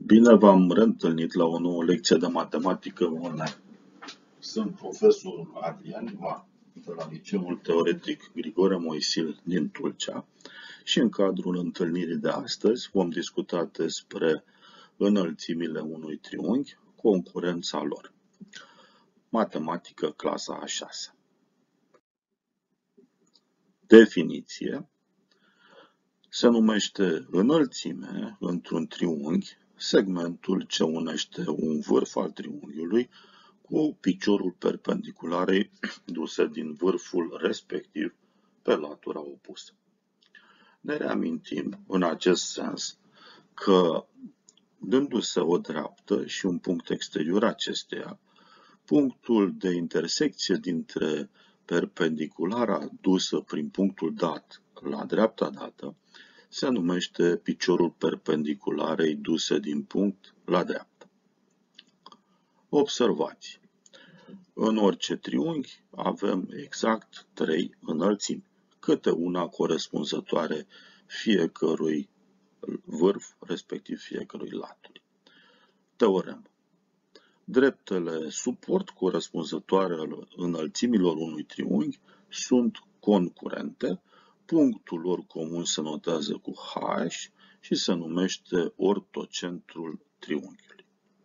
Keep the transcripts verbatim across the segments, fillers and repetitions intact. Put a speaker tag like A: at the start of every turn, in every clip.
A: Bine v-am reîntâlnit la o nouă lecție de matematică online. Sunt profesorul Adrian Ivan, de la Liceul Teoretic Grigore Moisil din Tulcea și în cadrul întâlnirii de astăzi vom discuta despre înălțimile unui triunghi, concurența lor. Matematică clasa a șasea. Definiție. Se numește înălțime într-un triunghi segmentul ce unește un vârf al triunghiului cu piciorul perpendicularei duse din vârful respectiv pe latura opusă. Ne reamintim în acest sens că dându-se o dreaptă și un punct exterior acesteia, punctul de intersecție dintre perpendiculara dusă prin punctul dat la dreapta dată se numește piciorul perpendicularei duse din punct la dreapta. Observați. În orice triunghi avem exact trei înălțimi, câte una corespunzătoare fiecărui vârf, respectiv fiecărui laturi. Teoremă. Dreptele suport corespunzătoare înălțimilor unui triunghi sunt concurente, punctul lor comun se notează cu H și se numește ortocentrul triunghiului.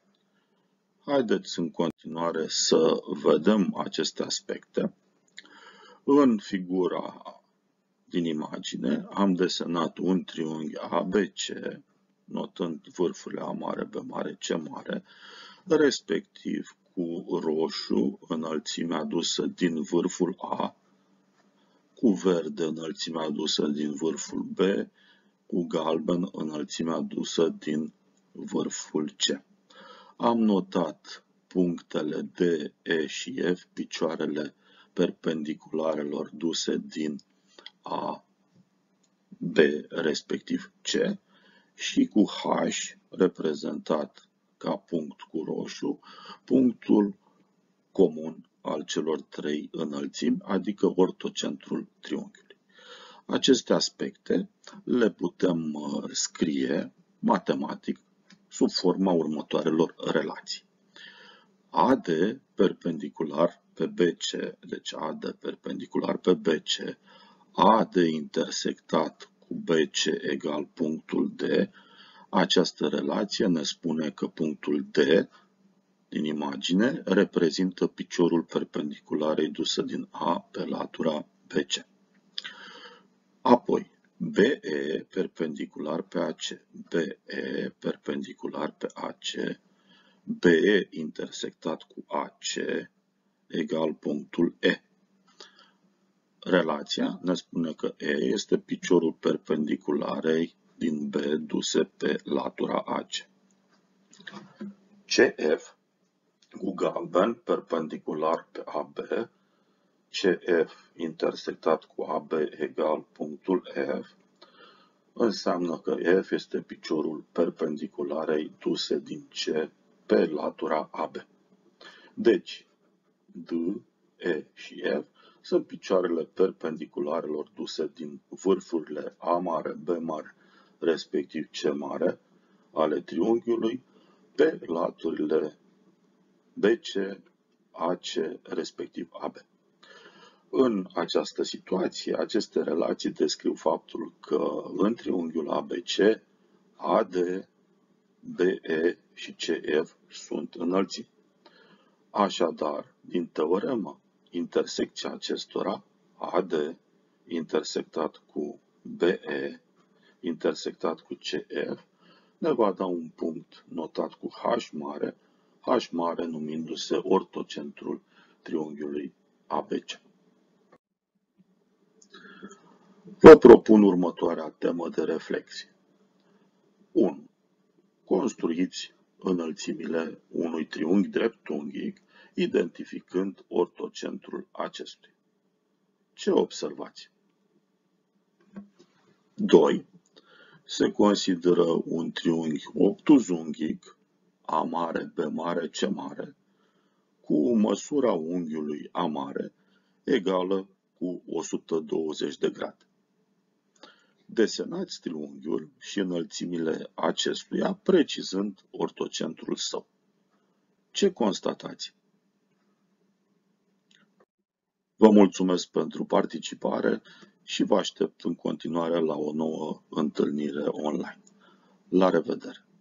A: Haideți în continuare să vedem aceste aspecte. În figura din imagine am desenat un triunghi A B C, notând vârfurile A mare, B mare, C mare, respectiv cu roșu înălțimea adusă din vârful A, cu verde înălțimea adusă din vârful B, cu galben înălțimea adusă din vârful C. Am notat punctele D, E și F, picioarele perpendicularelor duse din A, B, respectiv C, și cu H, reprezentat ca punct cu roșu, punctul comun al celor trei înălțimi, adică ortocentrul triunghiului. Aceste aspecte le putem scrie matematic sub forma următoarelor relații. A D perpendicular pe B C, deci A D perpendicular pe B C, A D intersectat cu B C egal punctul D. Această relație ne spune că punctul D din imagine reprezintă piciorul perpendicularei dusă din A pe latura B C. Apoi, B E perpendicular pe A C, B E perpendicular pe A C, B E intersectat cu A C egal punctul E. Relația ne spune că E este piciorul perpendicularei din B duse pe latura A C. C F cu galben perpendicular pe A B, C F intersectat cu A B egal punctul F, înseamnă că F este piciorul perpendicularei duse din C pe latura A B. Deci, D, E și F sunt picioarele perpendicularelor duse din vârfurile A mare, B mare, respectiv C mare, ale triunghiului, pe laturile B C, A C, respectiv A B. În această situație, aceste relații descriu faptul că în triunghiul A B C, A D, B E și C F sunt înălțimi. Așadar, din teoremă, intersecția acestora, A D intersectat cu B E intersectat cu C F, ne va da un punct notat cu H mare, H mare numindu-se ortocentrul triunghiului A B C. Vă propun următoarea temă de reflexie. unu. Construiți înălțimile unui triunghi dreptunghic, identificând ortocentrul acestuia. Ce observați? doi. Se consideră un triunghi obtuzunghic, A mare, B mare, C mare, cu măsura unghiului A mare egală cu o sută douăzeci de grade. Desenați triunghiul și înălțimile acestuia, precizând ortocentrul său. Ce constatați? Vă mulțumesc pentru participare și vă aștept în continuare la o nouă întâlnire online. La revedere!